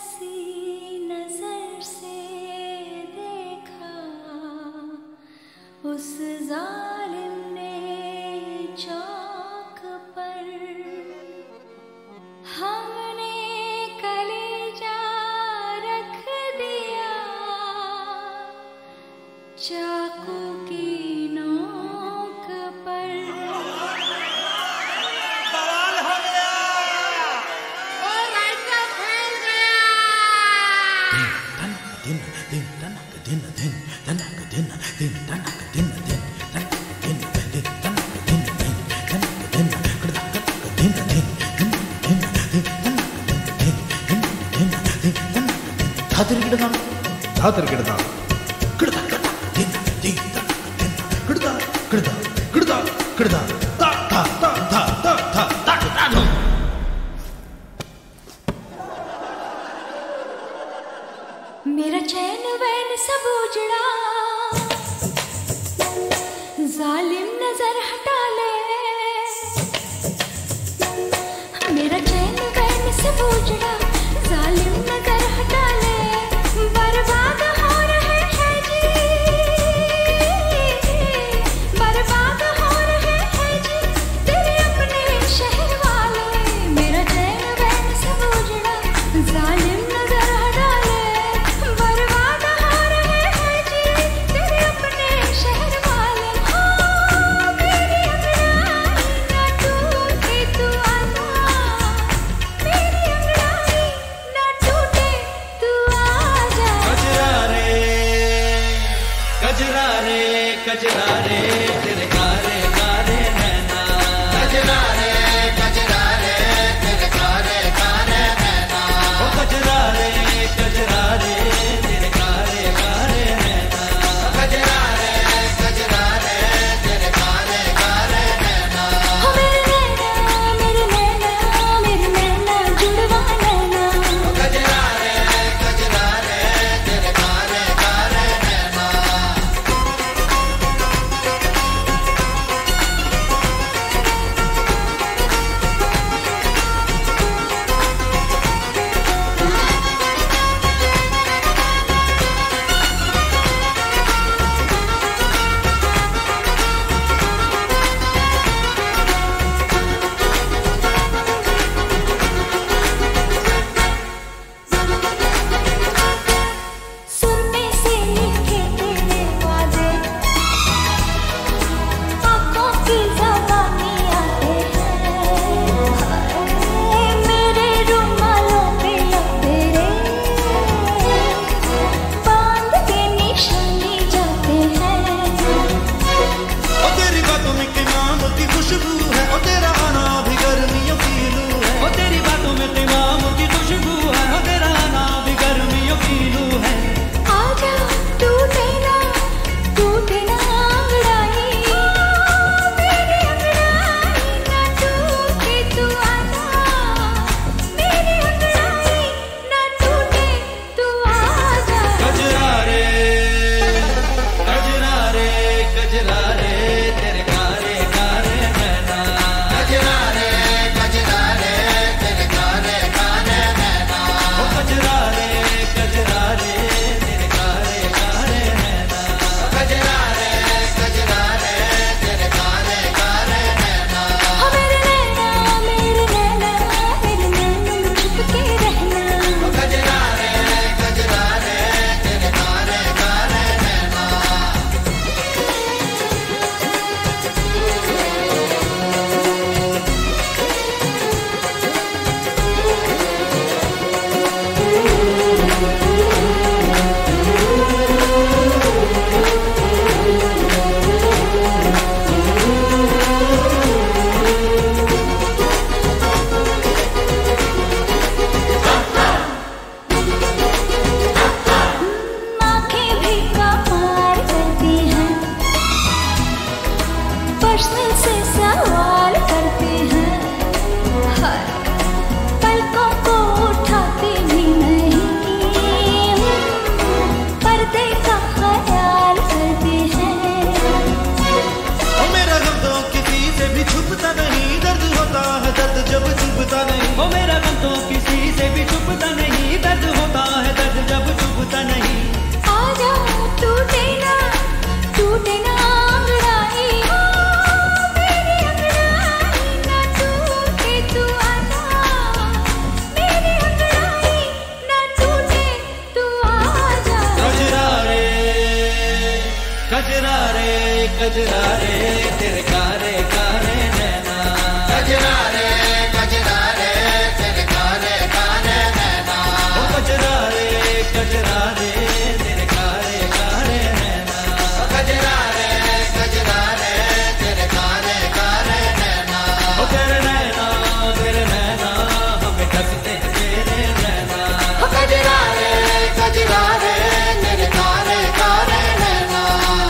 सी नजर से देखा उस जालिम ने चौक पर, हमने कलेजा रख दिया चाकू की नोक पर। बवाल हो गया, और राइटर फैल गया। दिन दिन तनक दिन दिन तनक दिन दिन तनक दिन दिन तनक दिन दिन तनक दिन दिन तनक दिन कड़दा दिन दिन दिन दिन दिन तनक दिन दिन दिन दिन तनक धातर गिड़दा कड़दा दिन दिन तनक दिन कड़दा कड़दा कड़दा कड़दा ता ता ता ता ता ता ता ता। मेरा चैन वैन सब उजड़ा, जालिम नजर हटा ले। मेरा चैन वैन सब उजड़ा, जालिम नजर हटा ले। बर्बाद हो रहे हैं जी, बर्बाद हो रहे हैं जी तेरे अपने शहर वाले। मेरा चैन वैन सब उजड़ा, जालिम नजर हटा ले। बर्बाद हो रहे हैं जी तेरे अपने शहर वाले। हो मेरी अंगड़ाई ना टूटे तू आजा, मेरी अंगड़ाई ना टूटे तू आजा। कजरा रे कजरा रे कजरा रे तेरे कारे कारे नैना। कजरा रे तेरे कारे कारे नैना। ओ कजरा रे तेरे कारे कारे नैना। कजरा रे तेरे कारे कारे नैना। हो मेरे नैना जुड़वा नैना। कजरा रे तेरे कारे कारे नैना। कजरा रे तेरे कारे कारे नैना कजरा रे तेरे कारे कारे नैना ओ कजरा रे तेरे कारे कारे नैना कजरा रे तेरे कारे कारे नैना ओ तेरे नैना हमें कसते तेरे नैना ओ कजरा रे मेरे कारे कारे नैना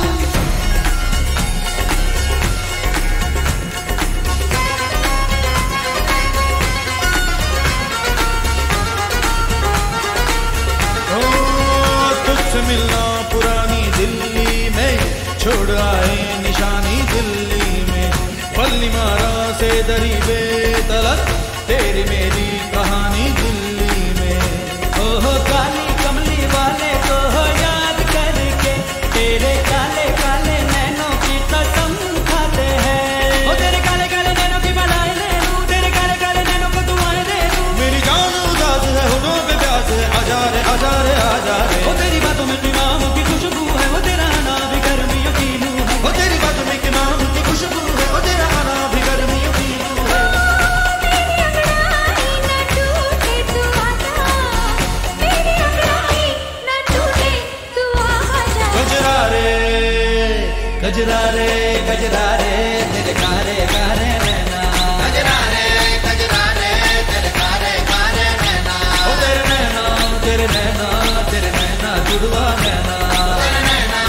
तुझसे मिलना पुरानी दिल्ली में छोड़ आए निशानी दिल्ली में बल्ली मारा से दरी बेतलक तेरी मेरी कहानी दिल्ली में ओहो काली कमली वाले को हो याद करके तेरे काले काले नैनों की कसम खाते हैं ओ तेरे काले काले नैनों की बनाए ले लूं तेरे काले काले नैनों को दुआएं दे दूं मेरी जान उदास है होठों पे प्यास है आजा रे ओ तेरी बातों में इमाम की खुशबू है वो तेरा आना भी गर्मियों की लू है ओ तेरी बातों में इमाम की खुशबू है ओ तेरा आना भी गर्मियों की लू है कजरा रे तेरे कारे कारे नैना कजरा रे तेरे कारे कारे नैना ओ तेरे नैना जुड़वा नैना तेरे नैना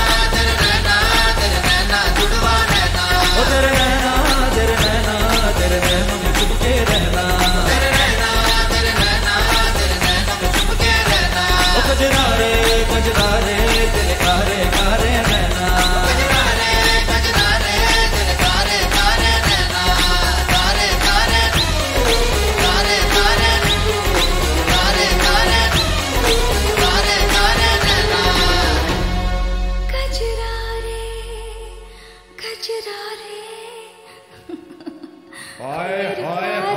जुड़वा नैना ओ तेरे नैना में चुपके रहना तेरे नैना में चुपके रहना ओ कजरा रे तेरे कारे कारे नैना हाय हाय